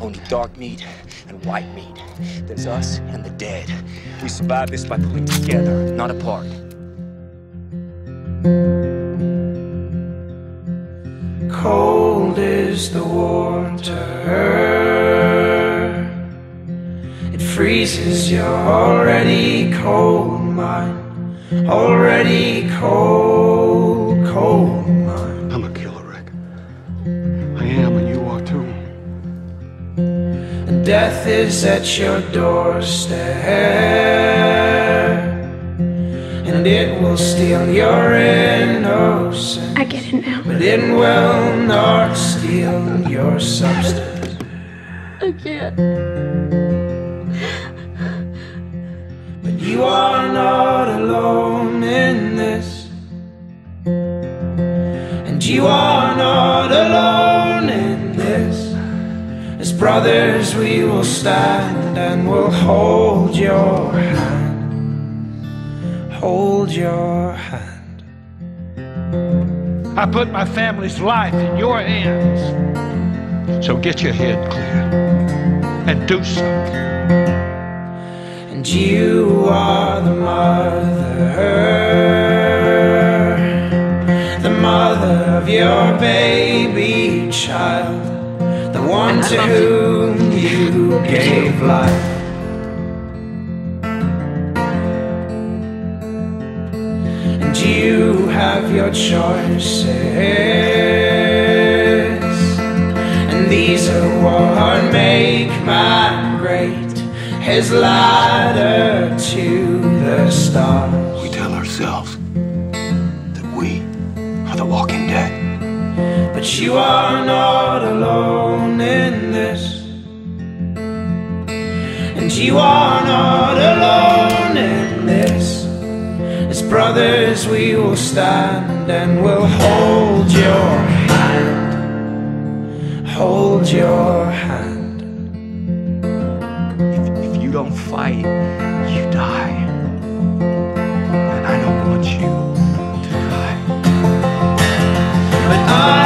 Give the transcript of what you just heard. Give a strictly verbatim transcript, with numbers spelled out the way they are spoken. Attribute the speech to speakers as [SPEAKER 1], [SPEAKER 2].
[SPEAKER 1] Only dark meat and white meat. There's us and the dead. We survive this by pulling together, not apart.
[SPEAKER 2] Cold is the water. It freezes your already cold mind. Already cold, cold mind.
[SPEAKER 3] I'm a killer, Rick. I am, and you are too.
[SPEAKER 2] And death is at your doorstep, and it will steal your innocence.
[SPEAKER 4] I get it now.
[SPEAKER 2] But it will not steal your substance.
[SPEAKER 4] I can't.
[SPEAKER 2] But you are not alone in this, and you are not alone in this. As brothers we will stand and we'll hold your hand, hold your hand.
[SPEAKER 3] I put my family's life in your hands. So get your head clear and do something.
[SPEAKER 2] And you are the mother, the mother of your baby child, the one to whom you gave life. And you have your choices, and these are what make man great. His ladder to the stars.
[SPEAKER 1] We tell ourselves that we are the walking dead.
[SPEAKER 2] But you are not alone in this, and you are not alone in this. As brothers we will stand and we'll hold your hand, hold your hand.
[SPEAKER 1] You don't fight, you die. And I don't want you to die.
[SPEAKER 2] But I